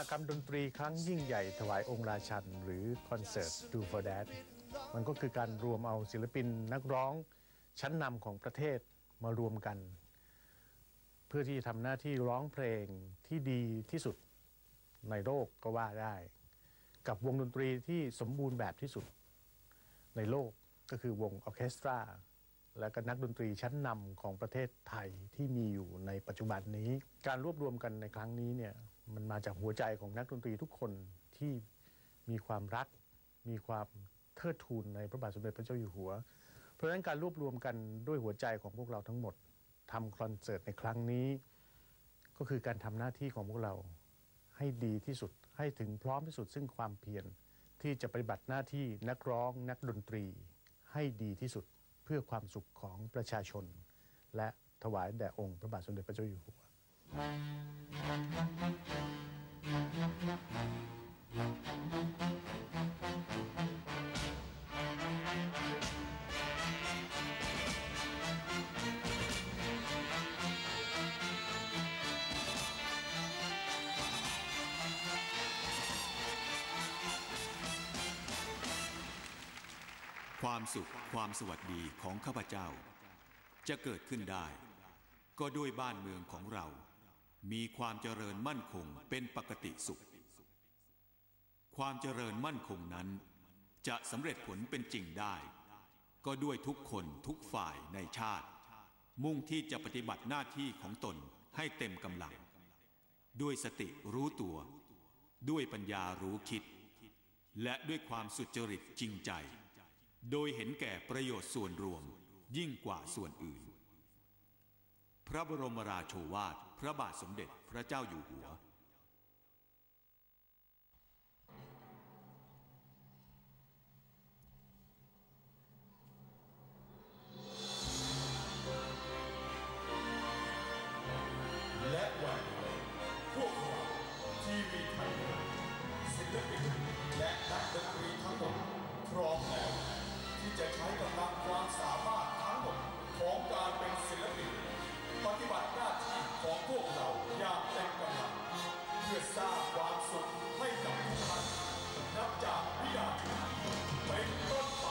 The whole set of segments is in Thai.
กรรมดนตรีครั้งยิ่งใหญ่ถวายองค์ราชันหรือคอนเสิร์ต Do for Dad มันก็คือการรวมเอาศิลปินนักร้องชั้นนำของประเทศมารวมกันเพื่อที่จะทำหน้าที่ร้องเพลงที่ดีที่สุดในโลกก็ว่าได้กับวงดนตรีที่สมบูรณ์แบบที่สุดในโลกก็คือวงออร์เคสตราและก็นักดนตรีชั้นนำของประเทศไทยที่มีอยู่ในปัจจุบันนี้การรวบรวมกันในครั้งนี้เนี่ยมันมาจากหัวใจของนักดนตรีทุกคนที่มีความรักมีความเทิดทูนในพระบาทสมเด็จพระเจ้าอยู่หัวเพราะฉะนั้นการรวบรวมกันด้วยหัวใจของพวกเราทั้งหมดทำคอนเสิร์ตในครั้งนี้ก็คือการทำหน้าที่ของพวกเราให้ดีที่สุดให้ถึงพร้อมที่สุดซึ่งความเพียรที่จะปฏิบัติหน้าที่นักร้องนักดนตรีให้ดีที่สุดเพื่อความสุขของประชาชนและถวายแด่องค์พระบาทสมเด็จพระเจ้าอยู่หัวความสุขความสวัสดีของข้าพเจ้าจะเกิดขึ้นได้ก็ด้วยบ้านเมืองของเรามีความเจริญมั่นคงเป็นปกติสุขความเจริญมั่นคงนั้นจะสำเร็จผลเป็นจริงได้ก็ด้วยทุกคนทุกฝ่ายในชาติมุ่งที่จะปฏิบัติหน้าที่ของตนให้เต็มกำลังด้วยสติรู้ตัวด้วยปัญญารู้คิดและด้วยความสุจริตจริงใจโดยเห็นแก่ประโยชน์ส่วนรวมยิ่งกว่าส่วนอื่นพระบรมราโชวาทพระบาทสมเด็จพระเจ้าอยู่หัวและวันนี้พวกเราทีวีไทยศิลปินและนักดนตรีทั้งหมดพร้อมแล้วที่จะใช้กำลังความสามารถทั้งหมดของการเป็นศิลปินปฏิบัติหน้าที่ของพวกเราอย่างเต็มกำลังเพื่อสร้างความสุขให้กับทุกท่านนับจากวินาทีเป็นต้นไป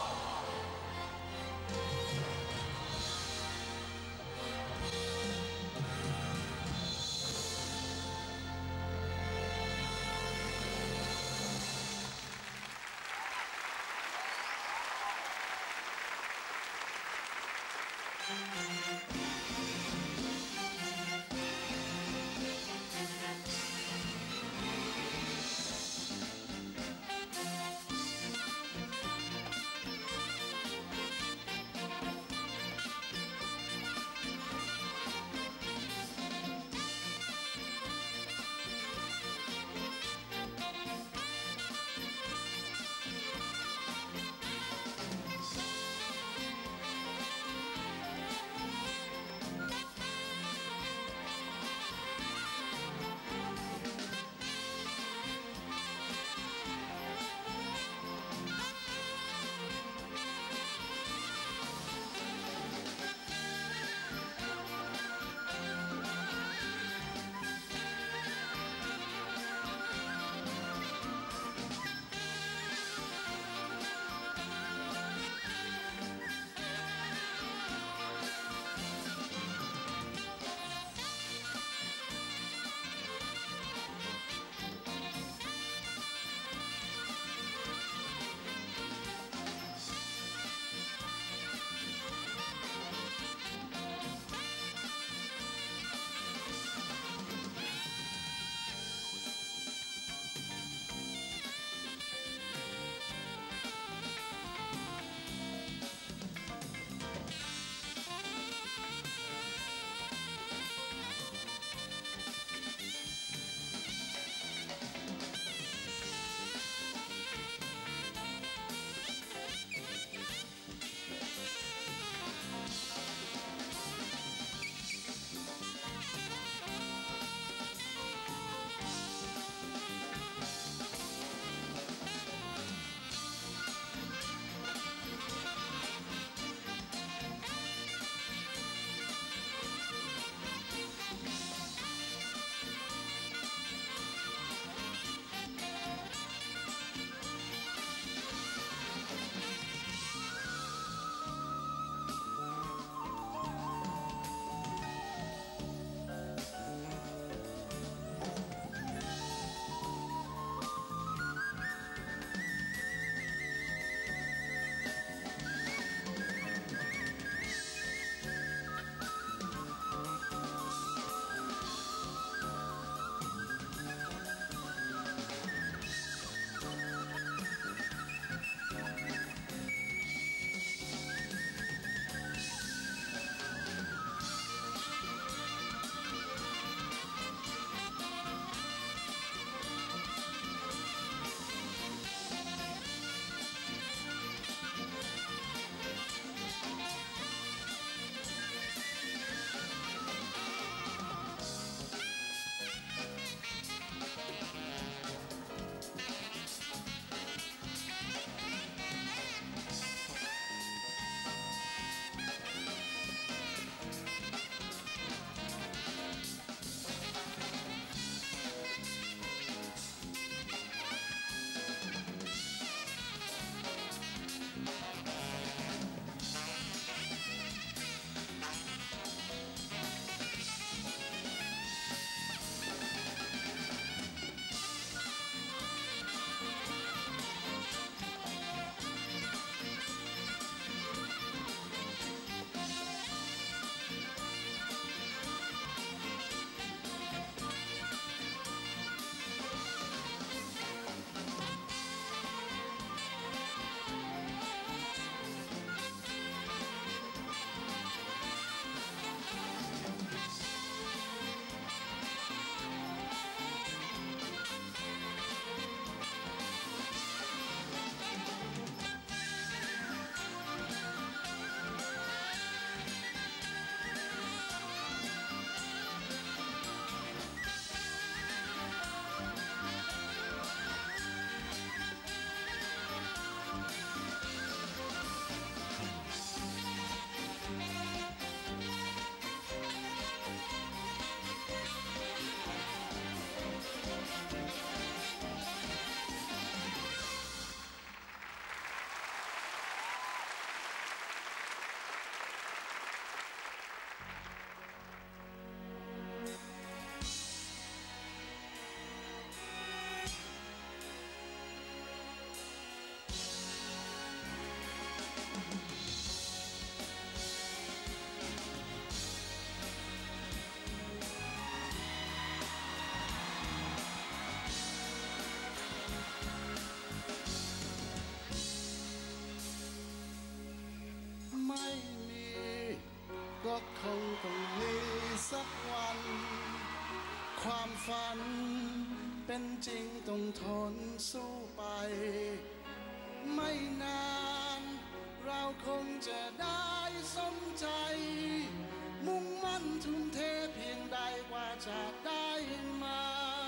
นสู้ไปไม่นานเราคงจะได้สมใจมุ่งมั่นทุ่มเทเพียงใดกว่าจะได้มา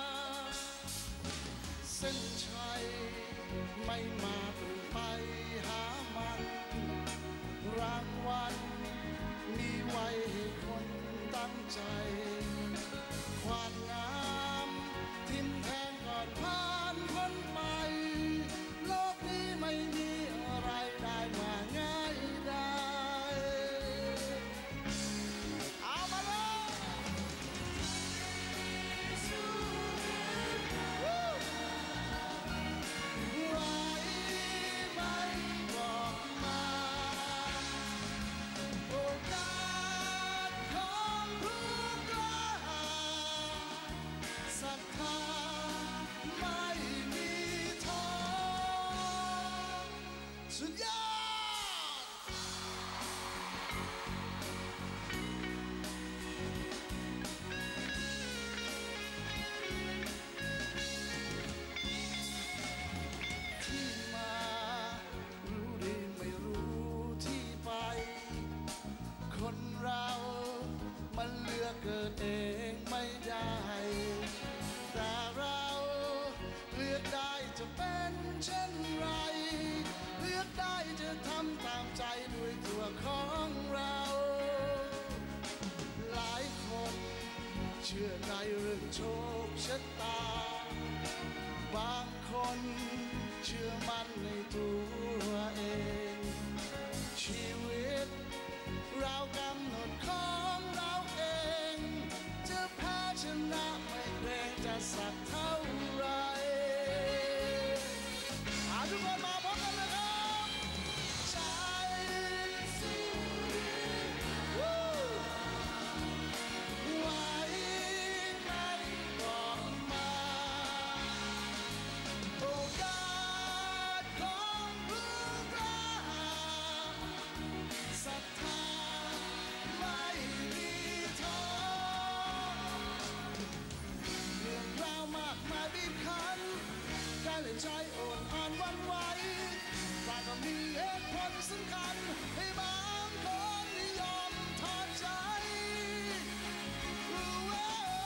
เส้นชัยไม่มาเพื่อไปหามันรางวัลมีไว้ให้คนตั้งใจความงามทิมแทงก่อนผ่านพ้นไปโลกนี้ไม่มีอะไรได้มาง่ายได้เอามาเลยไว้ไม่บอกมาโอกาสของผู้กล้าศรัทธาไม่มีท้อสุดยอดที่มารู้ดีไม่รู้ที่ไปคนเรามันเลือกเกิดเองไม่ได้แต่เราเลือกได้จะเป็นเช่นไรเลือกได้จะทำตามใจด้วยตัวของเราหลายคนเชื่อในเรื่องโชคชะตาบางคนเชื่อมั่นในตัวเองชีวิตเรากำหนดของเราเองจะแพ้ชนะไม่เกรงจะสักเท่าไรทุกคนมาพบกันเลยครับใจสู้ไว้ไม่บอกมาโอกาสของผู้กล้าศรัทธาไม่มีท้อเรื่องราวมากมายบีบคั้นกายและใจโอนอ่อนหวันไหวแต่ก็มีเหตุผลสำคัญให้บางคนยอมถอดใจรู้ว่า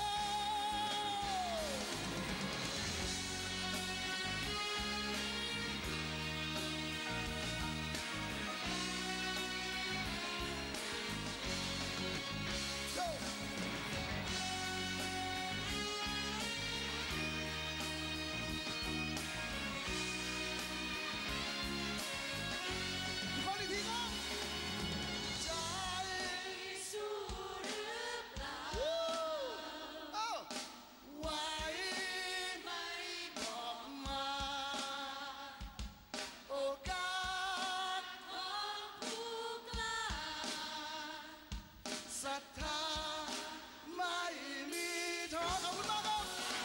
ขออีกทีครับใจสู้หรือเปล่าไว้ไม่บอกมาโอกาสของผู้กล้าศรัทธาไม่มีท้อขอบคุณมากครับ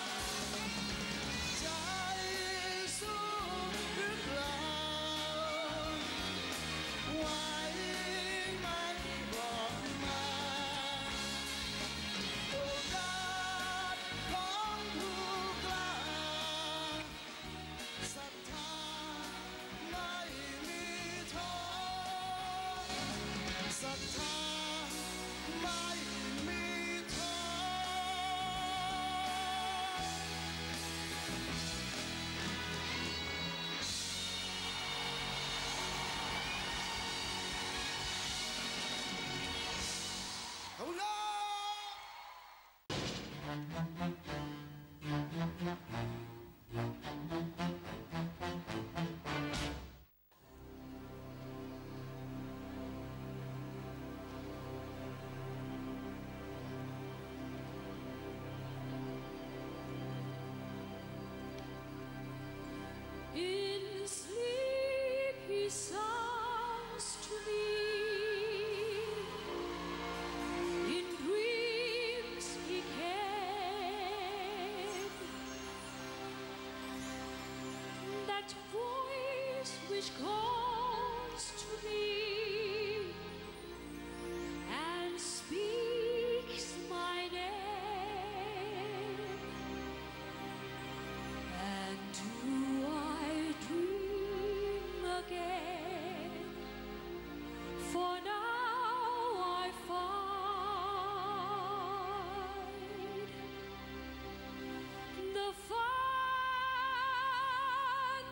ใจสู้หรือเปล่าไว้ไม่บอกมาโอกาสของผู้กล้าศรัทธาไม่มีท้อศรัทธาไม่มีท้อ ขอบคุณครับ In sleep he sounds to me, in dreams he came. That voice which calls to me and speaks my name, and to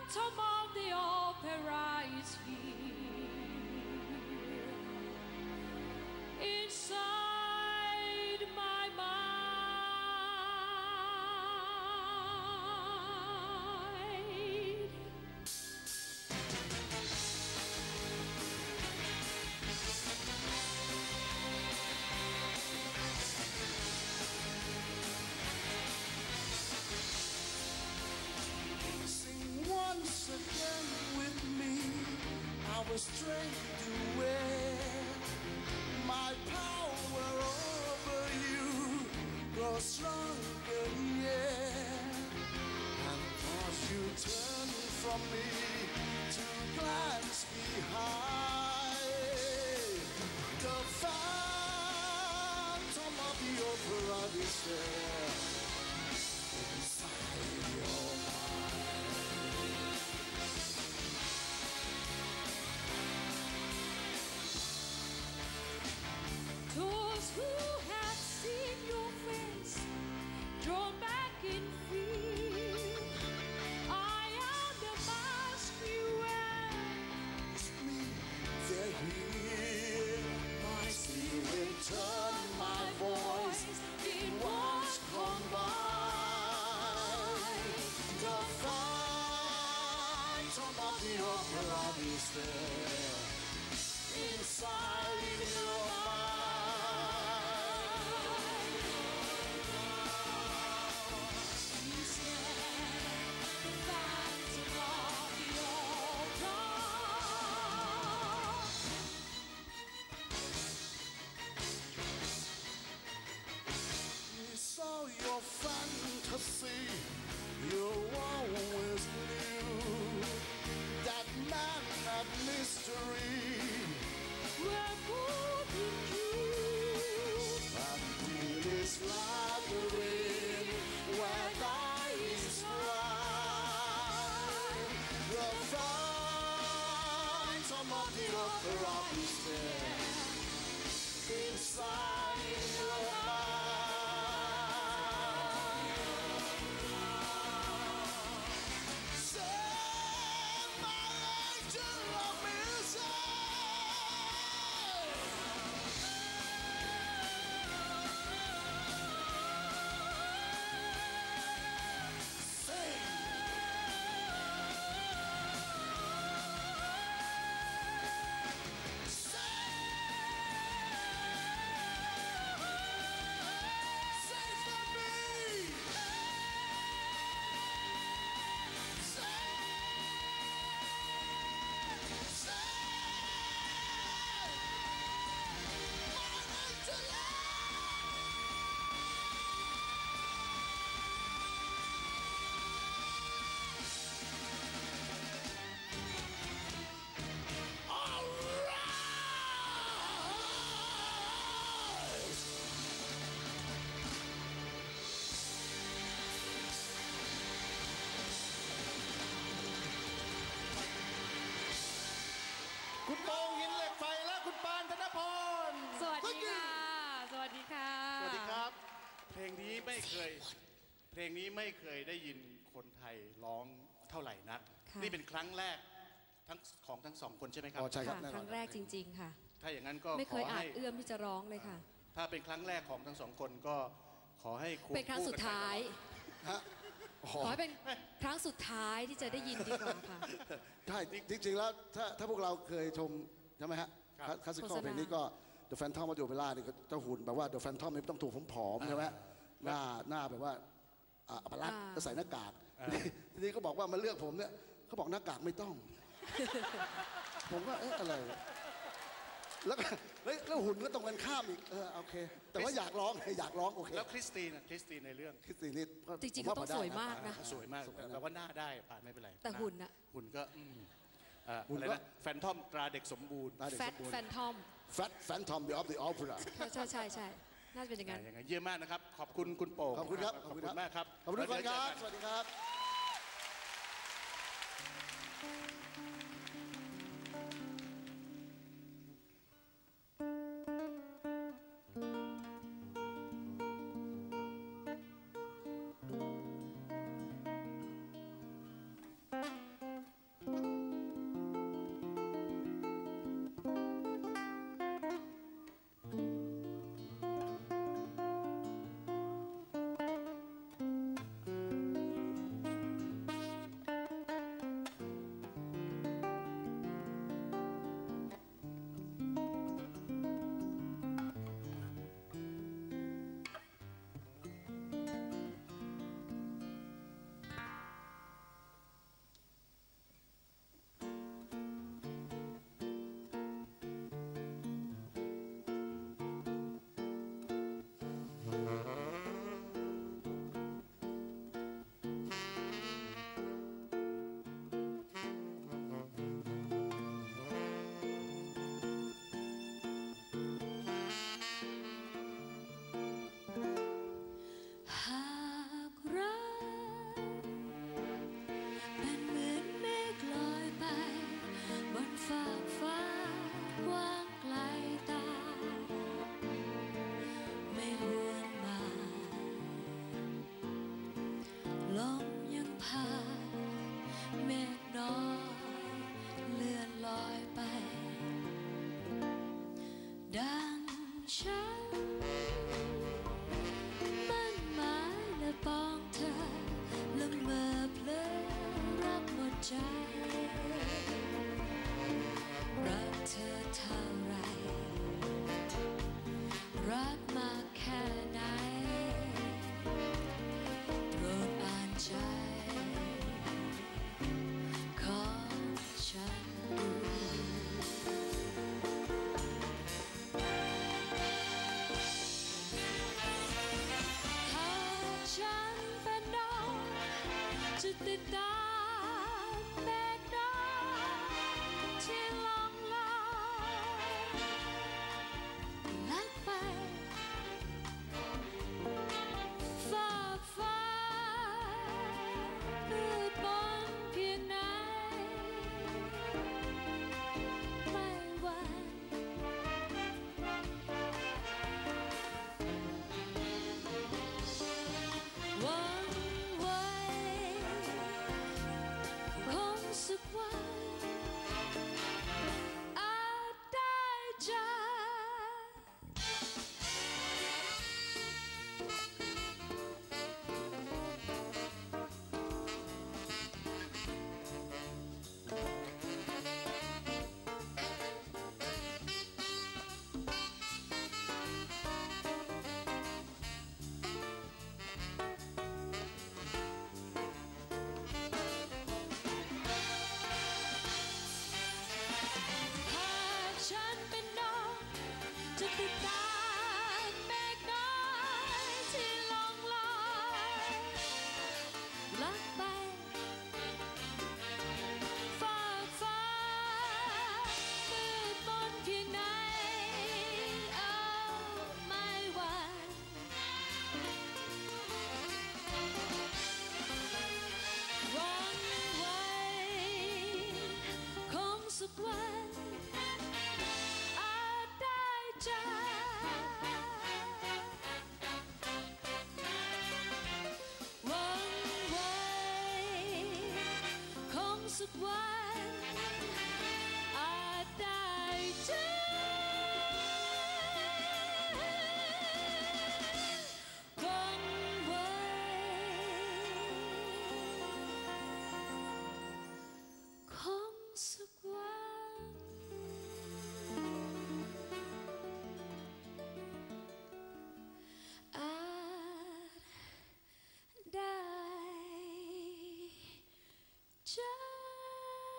Phantom of the Opera is here inside my mind. Sing once again with me our strength to wear. My power over you grows stronger, yeah. And as you turn from me to glance behind, the phantom of the opera is there inside your Those who have seen your face drawn back in fear, I am the mask you wear. me, they're here. My Spirit turn my voice in once one combined. The phantom of the opera is there inside your mind. Phantom of the Opera. We saw your fantasy, you always knew that man had mystery. We're moving you. And feel his labyrinth where eyes blind. The phantom of the opera is there inside your mind. Send my angel of music.คุณโปงหินเหล็กไฟและคุณปานธนพรสวัสดีค่ะ สวัสดีค่ะสวัสดีครับ เพลงนี้ไม่เคยได้ยินคนไทยร้องเท่าไหร่นักค่ะนี่เป็นครั้งแรกทั้งสองคนใช่ไหมครับอ๋อใช่ครับค่ะแน่นอนครั้งแรกจริง ๆ ค่ะถ้าอย่างนั้นก็ไม่ขเคอยอาให้จเอื้อมที่จะร้องเลยค่ะถ้าเป็นครั้งแรกของทั้งสองคนก็ขอให้ควบเป็นครั้งสุดท้ายฮะอ๋อขอให้เป็นครั้งสุดท้ายที่จะได้ยินดีกว่าค่ะใช่จริงๆแล้วถ้าพวกเราเคยชมใช่ไหมฮะคลาสสิคอลโฆษณาเพลงนี้ก็ The Phantom of the Opera นี่ก็จะหุ่นแบบว่า The Phantom นี่ต้องถูกผอมๆใช่ไหมหน้าแบบว่าอัปลักษณ์ก็ใส่หน้ากากทีนี้ก็บอกว่ามาเลือกผมเนี่ยเขาบอกหน้ากากไม่ต้อง ผมก็เอ๊ะอะไร แล้วก็เฮ้ยแล้วหุ่นก็ตรงกันข้ามอีกโอเค แต่ว่าอยากร้องโอเคแล้วคริสตินในเรื่องคริสตีนี่ก็จริงๆผมเขาต้องพได้สวยมากนะสวยมากแต่ว่าหน้าได้ผ่านไม่เป็นไรแต่หุ่นอะหุ่นก็หุ่นอะไรก็นะแฟนทอมตราเด็กสมบูรณ์ตาเด็กแฟสตมบูรณ์แฟนทอม Fat Phantom of the Opera ใช่น่าจะเป็นอย่างนั้นอย่างนั้นเยี่ยมมากนะครับ ขอบคุณคุณโป่งขอบคุณครับขอบคุณมากครับขอบคุณทุกคนครับแล้วสวัสดีครับเใจรักเธอเท่าไรรักมากแค่ไหนโปรดอ่านใจของฉันหากฉันเป็นน้องจะติดตามแบกน้องที่ล่องลอยลับไปฝากฟ้ามืดมนเพียงไหนไม่หวั่นหวั่นไหวคงสักวันอาจได้เจอ หากฉันเป็นน้องจะติดตามเมฆน้อยที่ล่องลอยลับไปฝากฟ้ามืดมนเพียงไหนเอาไม่หวั่นหวั่นไหวคงสักวันอาจได้เจอหวั่นไหวคงสักวันอาจได้เจอหวั่นไหวคงสักวันอาจได้เจอ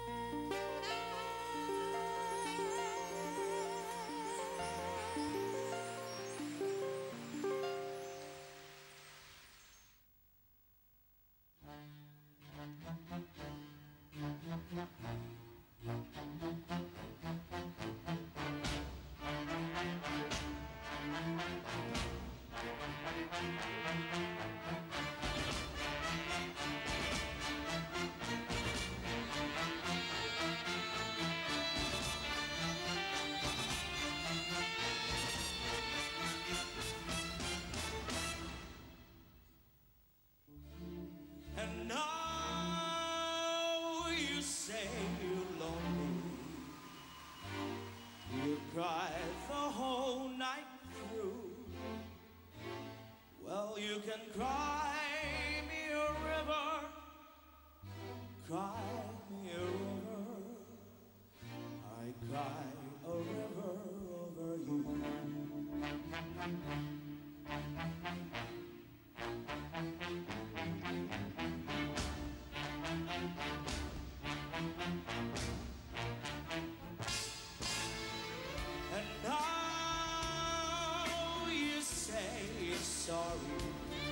And now you say you're lonely. You cry the whole night through. Well, you can cry me a river. Cry me a river. I cry a river over you. And now you say you're sorry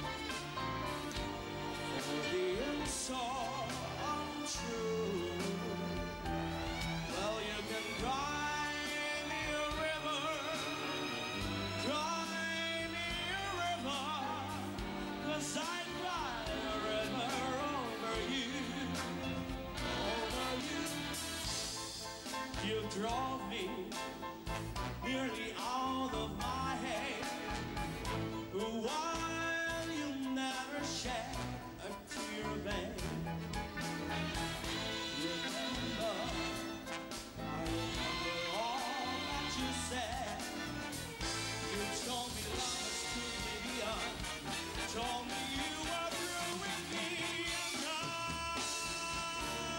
for being so untrue. Well, you can cry me a river, cry me a river, 'cause I cry a river over you, over you. You drove me nearly out of my head, while you never shed a tear, babe. Remember, I remember all that you said. You told me love was too beyond. Told me you were through with me, and now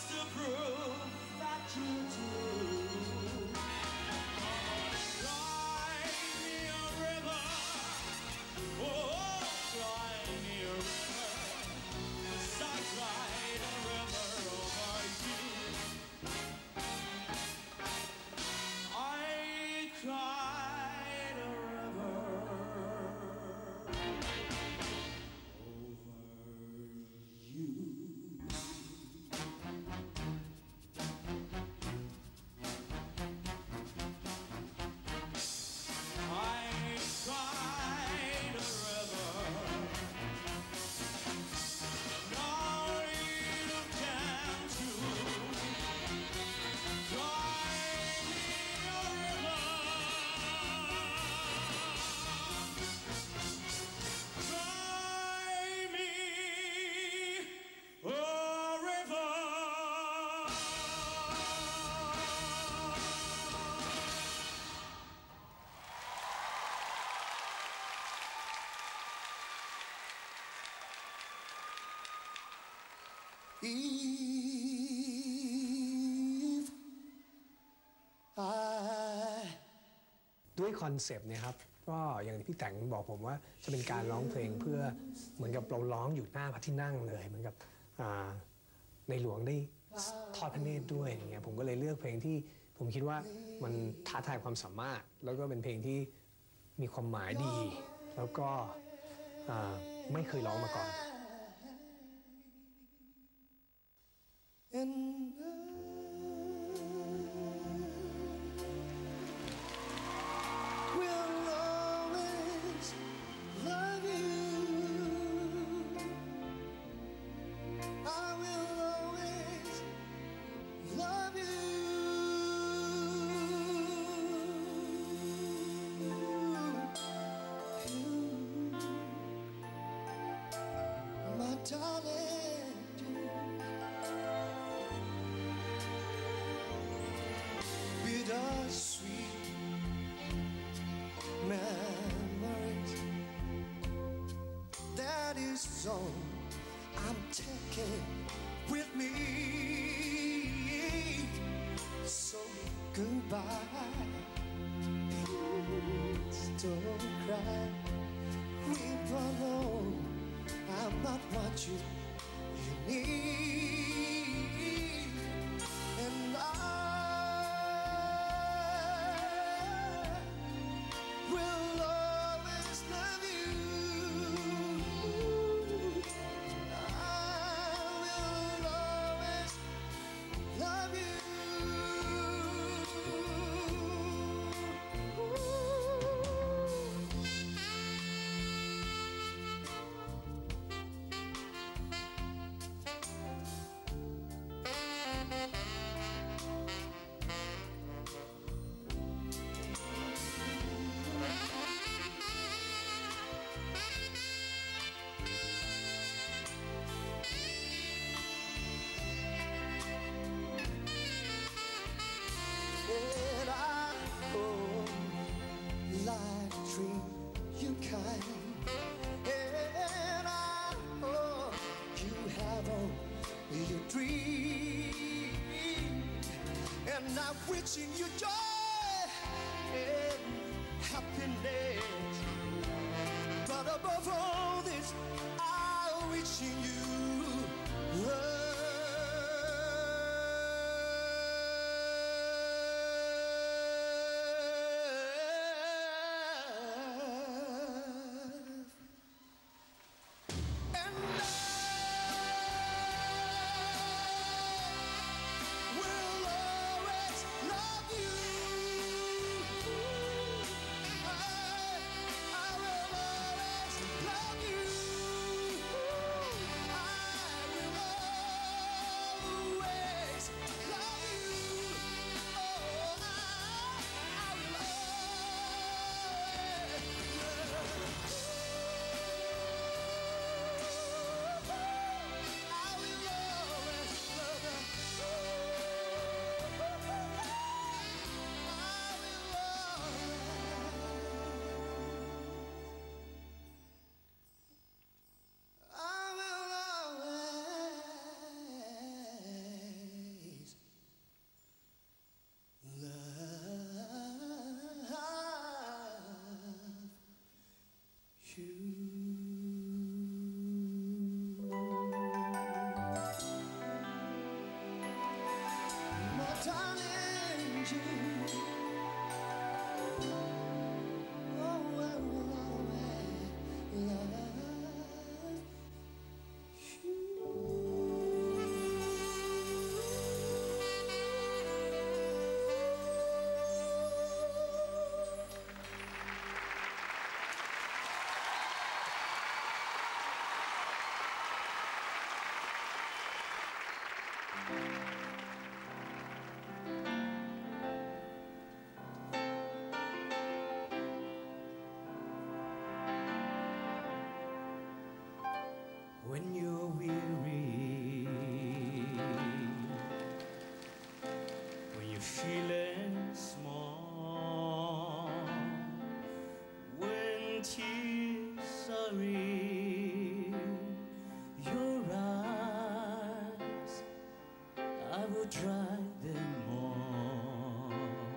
to prove that you do. Cry me a river, oh, cry me a river, 'cause I cried a river over you. I cried a river over you. I cried a river. Now you can too. Cry me a river. Cry me a river. If I ด้วยคอนเซปต์เนี่ยครับก็อย่างที่พี่แต่งบอกผมว่าจะเป็นการร้องเพลงเพื่อเหมือนกับเราร้องอยู่หน้าพระที่นั่งเลยเหมือนกับในหลวงได้ทอดพระเนตรด้วยอย่างเงี้ยผมก็เลยเลือกเพลงที่ผมคิดว่ามันท้าทายความสามารถแล้วก็เป็นเพลงที่มีความหมายดี แล้วก็ไม่เคยร้องมาก่อน and I will always love you. I will always love you. My darling, bittersweet memories. That is all I'm taking with me. So goodbye. Please don't cry. Weep alone. I'm not what you need. And I will always love you. I will always love you. And I, oh, like a dream you kind. And I, oh, you have only your dream. And I'm wishing you joy and happiness. But above all this, I'm wishing you will always love you. I will always love you. I will feeling small when tears are in your eyes. I will dry them all.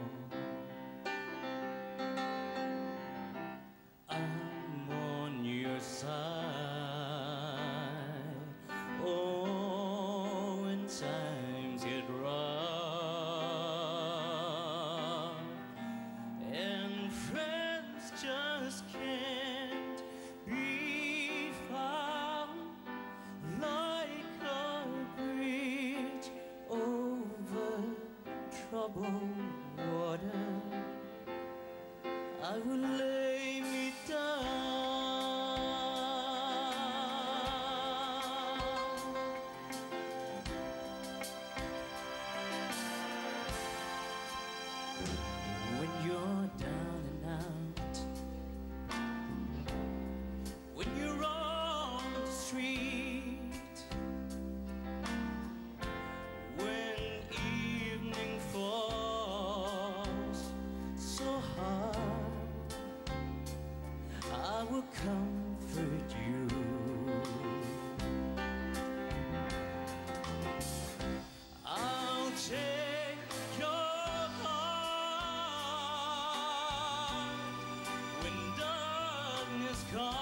I'm on your side. Oh, when times get rough and friends just can't be found, like a bridge over troubled water, I will lay me down. When you're down and out, when you're on the street, when evening falls so hard, I will comfort you. I'll take your heart when darkness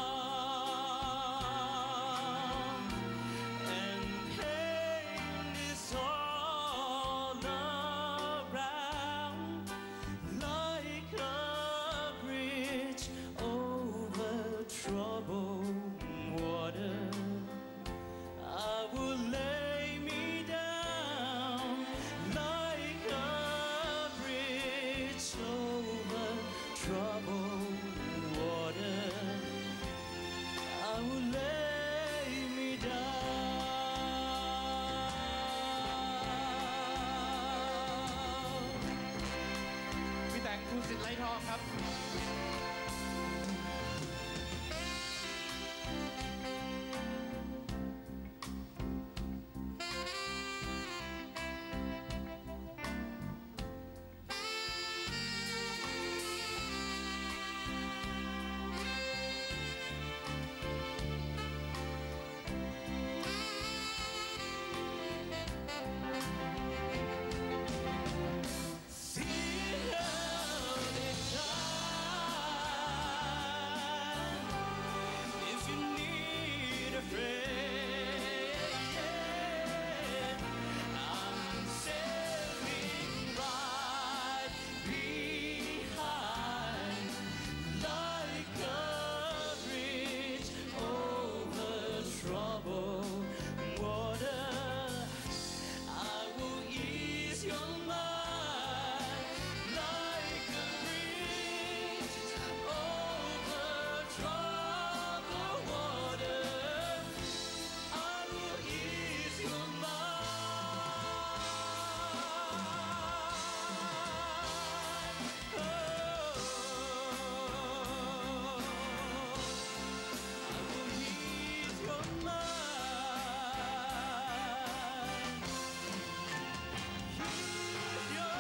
comes and pain is all around, like a bridge over troubled water. I will lay me down like a bridge over troubled water. I will lay me down. พี่แต่งภูสิทธิ์ไร้ทองครับ See how they shine. If you need a friend, I'm sailing right behind, like a bridge over troubled water. I will ease your mind, like a bridge over troubled water. I will ease your mind. Oh, I will ease your mind. Ease your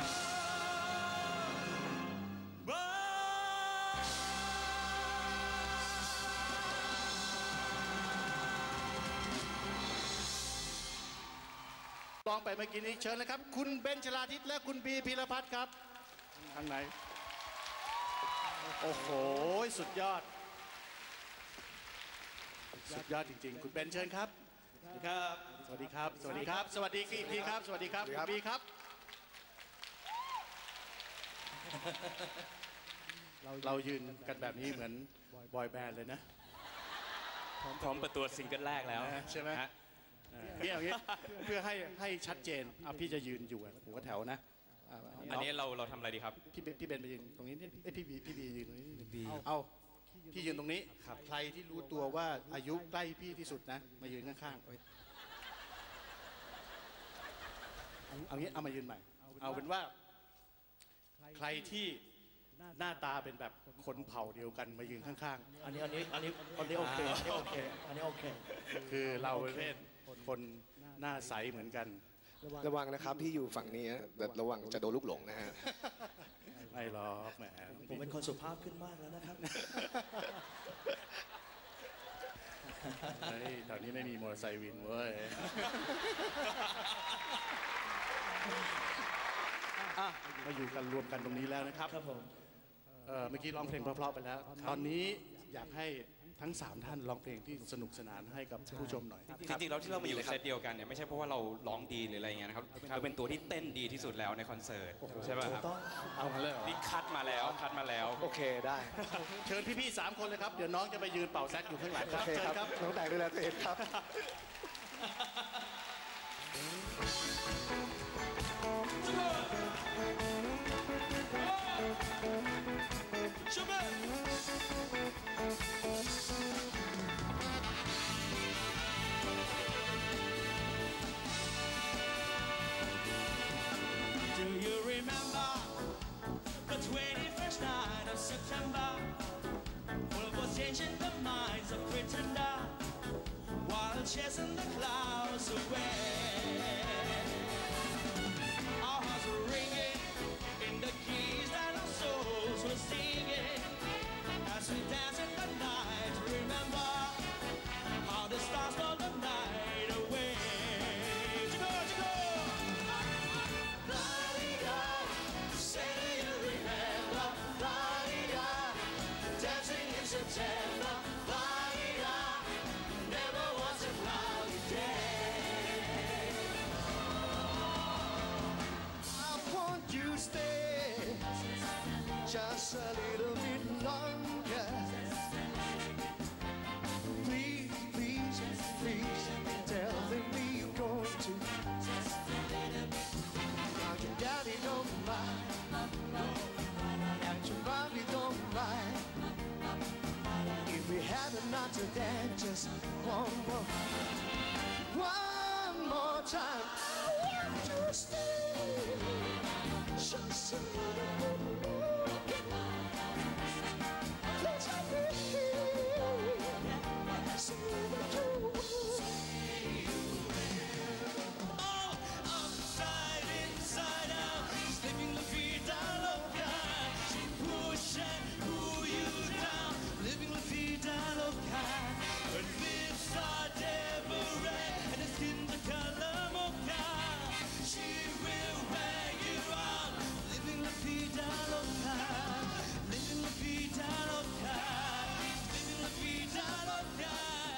mind. ร้องไปเมื่อกี้นี้เชิญเลยครับ คุณเบนชลาทิศและคุณบีพีรพัฒน์ครับทางไหน โอ้โห สุดยอด สุดยอดจริงๆ คุณเบนเชิญครับ สวัสดีครับ สวัสดีครับ สวัสดีอีกทีครับ สวัสดีครับคุณบีครับ เรายืนกันแบบนี้เหมือนบอยแบนด์เลยนะพร้อมเปิดตัวซิงเกิลแรกแล้วใช่ไหมฮะเนี่ยอย่างนี้เพื่อให้ชัดเจนพี่จะยืนอยู่หัวแถวนะอันนี้เราทำอะไรดีครับพี่เบนไปยืนตรงนี้พี่บียืนตรงนี้เอาพี่ยืนตรงนี้ใครที่รู้ตัวว่าอายุใกล้พี่ที่สุดนะมายืนข้างๆเอางี้เอามายืนใหม่ เอาเป็นว่า ใครที่หน้าตาเป็นแบบคนเผ่าเดียวกันมายืนข้างๆอันนี้โอเคอันนี้โอเคอันนี้โอเคคือเราเป็นคนหน้าใสเหมือนกันระวังนะครับพี่อยู่ฝั่งนี้แบบระวังจะโดนลูกหลงนะฮะไม่หรอกแหมผมเป็นคนสุภาพขึ้นมากแล้วนะครับเฮ้ยแถวนี้ไม่มีมอเตอร์ไซค์วินเว้ยมาอยู่กันรวมกันตรงนี้แล้วนะครับครับผมเมื่อกี้ร้องเพลงเพราะๆไปแล้ว ตอนนี้อยากให้ทั้ง 3 ท่านร้องเพลงที่สนุกสนานให้กับผู้ชมหน่อยจริงๆแล้วที่เรามาอยู่เซตเดียวกันเนี่ยไม่ใช่เพราะว่าเราร้องดีหรืออะไรเงี้ยนะครับเราเป็นตัวที่เต้นดีที่สุดแล้วในคอนเสิร์ตใช่ป่ะครับเอามาเลยเหรอนี่คัดมาแล้วโอเคได้เชิญพี่ๆ3 คนเลยครับ เดี๋ยวน้องจะไปยืนเป่าแซกอยู่ข้างหลังคโอรับเคเชิญครับครับน้องแต่งดูแลตัวเองครับ Do you remember the 21st night of September? World was changing the minds of pretender while chasing the clouds away. Our hearts were ringing in the keys that our souls were singing as we danced in the night. Remember how the stars stole the night away. September, never was a cloudy day. I want you to stay just a little bit longer. Please, please, please tell me you're going to. Now your daddy don't mind, and your mommy don't mind. If we had a night to dance, just one more time. I want you to stay just a little bit longer. Please help me say what you Oh, upside, inside out, slipping the feet down loca. She push and pull you down, living the feet down loca. Her lips are devil red and her skin's the color mocha. She will wear you out, living the feet down loca, living the feet down loca, living the feet down loca.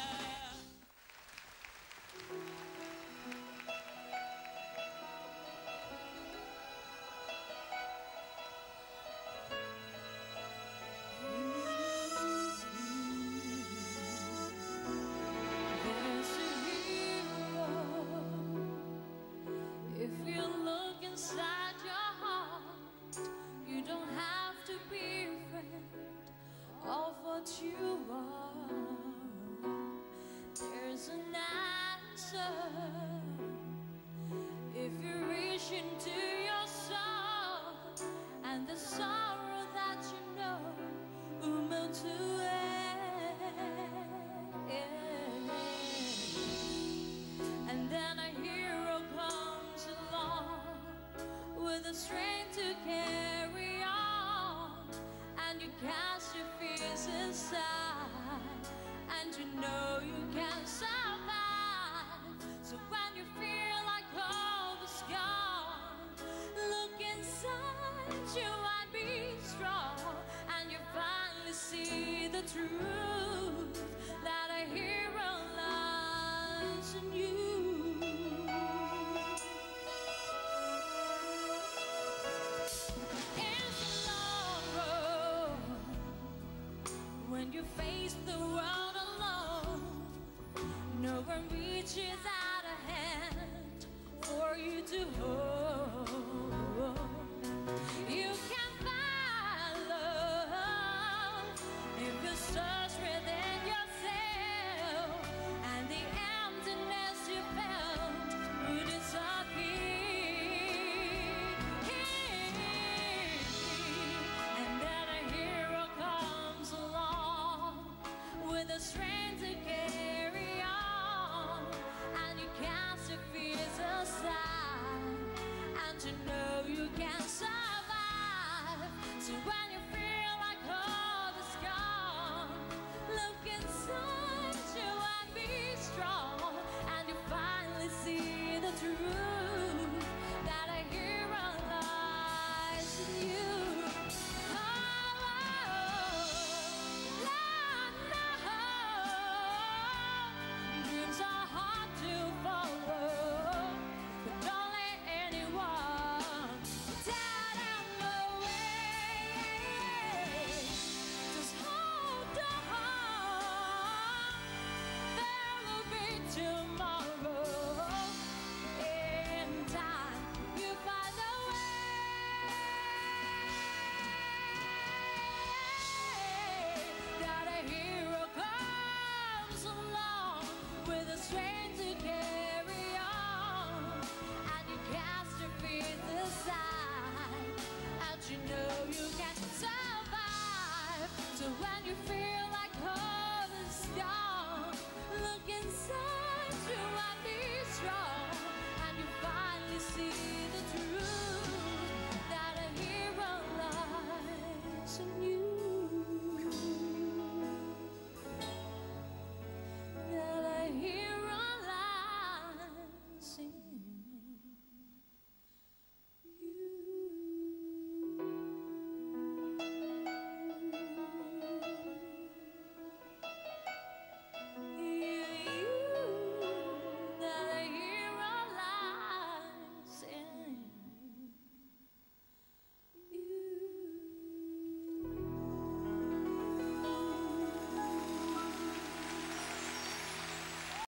There's a hero. If you look inside your heart, you don't have to be afraid of what you are. There's an answer. If you reach into your soul and the sorrow that you know will melt away. And then a hero comes along with the strength to carry on, and you cast your fears aside, and you know you can survive. So when you feel like hope is gone, look inside you and be strong, and you finally see the truth that a hero lies in you. It's a long road when you face the world alone. No one reaches